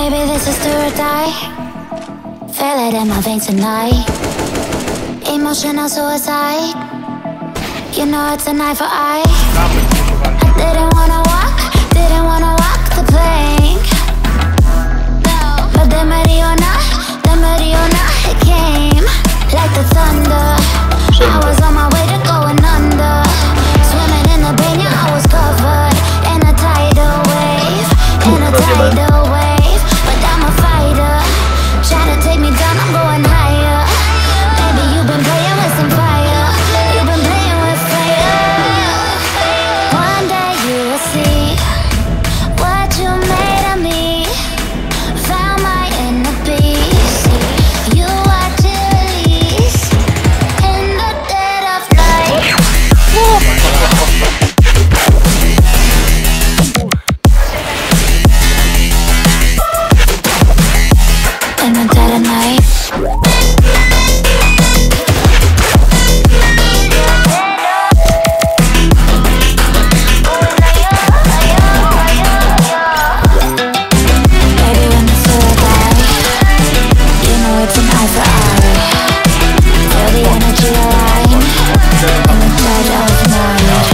Baby, this is do or die. Feel it in my veins tonight. Emotional suicide. You know it's an eye for eye. I didn't wanna walk the plank. But the Mariona, it came like the thunder. I was on my way to going under. Swimming in the pain, yeah, I was covered in a tidal wave, But I'm a fighter, try to take me down, I'm going higher. Baby, you've been playing with some fire. You've been playing with fire. One day you will see what you made of me. Found my inner beast. You are release in the dead of night. In the dead of night. Baby, when the soul die, you know it's an eye for eye. Feel the energy align in the dead of night.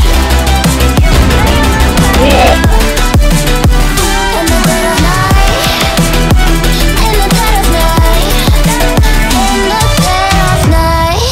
In the dead of night. In the dead of night. In the dead of night.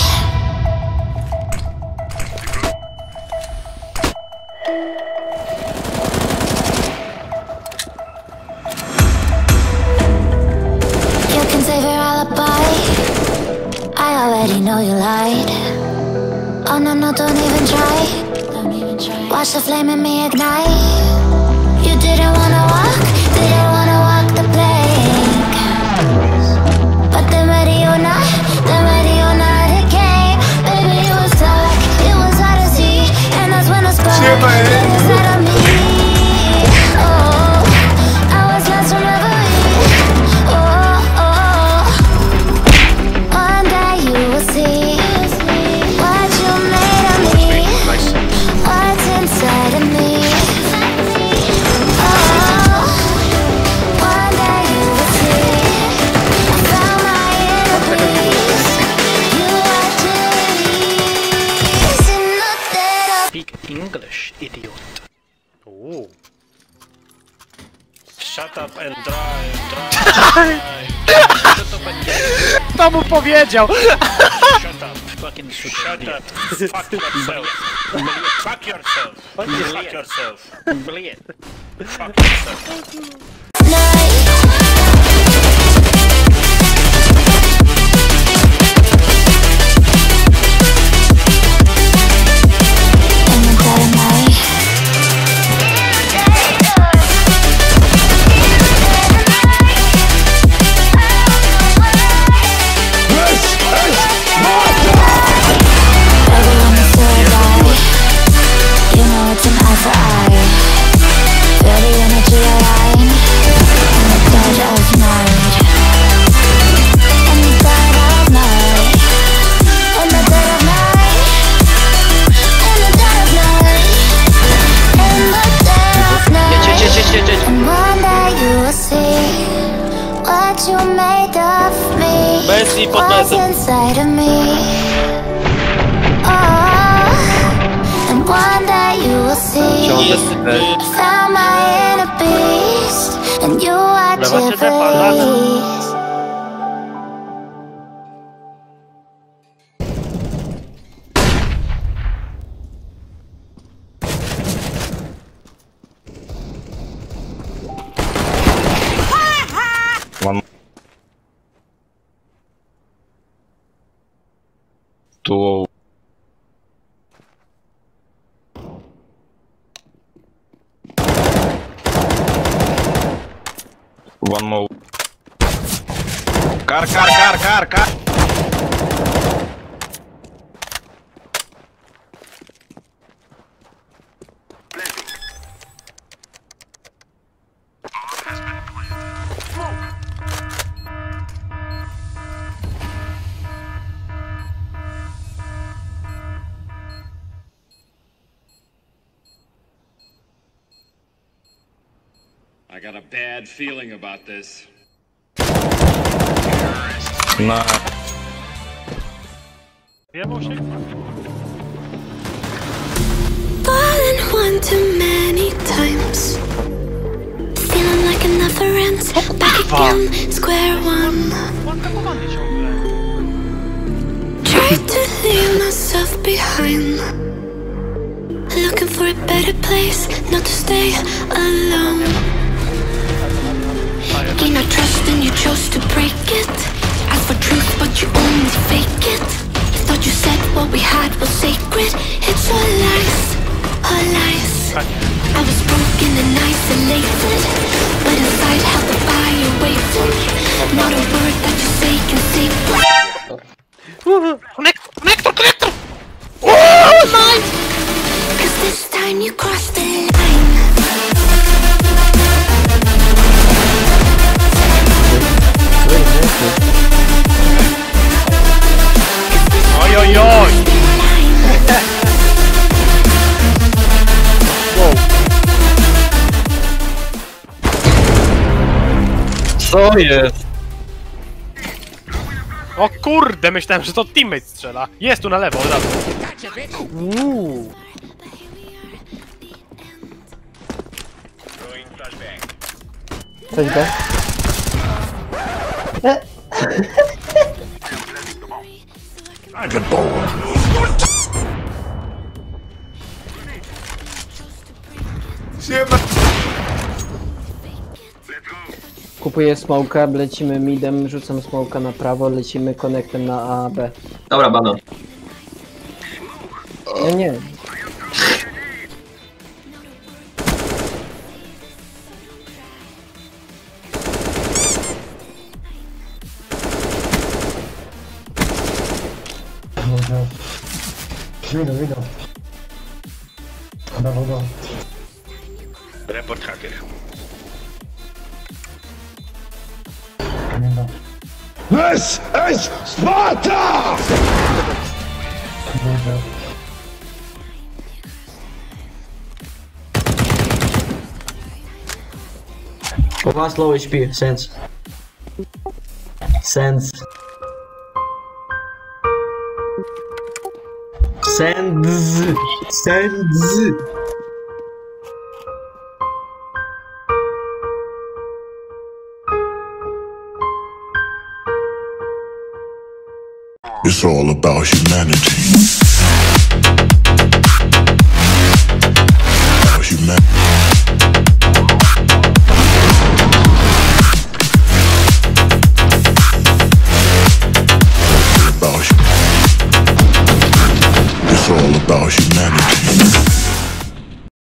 You can save your alibi. I already know you lied. Oh no, no, don't even try. Watch the flame in me ignite. You didn't wanna walk the plank. But the Mariona, it came. Baby, it was dark, it was hard to see. And that's when the spark lit inside of me. Oh, I was lost from reverie. Oh, one day you will see what you made of me. What's inside of me. Oh, one day you will see. I found my inner peace. You are release in the dead of. Speak English, idiot. Oh. Shut up and drive. Shut up and get Kto mu powiedział? Shut up. fucking Shut shut up. Fuck yourself. Fuck yourself. Fuck yourself. Brilliant. Fuck yourself. You know it's an eye for eye. Feel the energy align in the dead of night. In the dead of night. In the dead of night. In the dead of night. In the dead of night. And one day you will see what you made of me. What's inside of me. And one day you will see. Found my inner beast, and you are release. One. Two. One more. Car. I got a bad feeling about this. Na... Jebał się? Fallen one too many times. Feeling like it never ends. Back again, square one. Atakowany ciągle. Tried to leave myself behind. Looking for a better place, not to stay alone. Gain our trust and you chose to break it. Ask for truth but you only fake it. Thought you said what we had was sacred. It's all lies, all lies. I was broken and isolated, but inside held the fire waiting. Not a word that you say can save me. Konektor! Oh my! 'Cause this time you crossed the line. Oj, oj, oj! Wow. Co jest? O kurde, myślałem, że to teammate strzela. Jest tu na lewo, od razu. Coś B? Kupuję smoka, lecimy midem, rzucam smoka na prawo, lecimy connectem na A, B. Dobra, banan. Nie. Report hacker. This is Sparta! One low HP, sense. Sense. Sense. It's all about humanity. About humanity.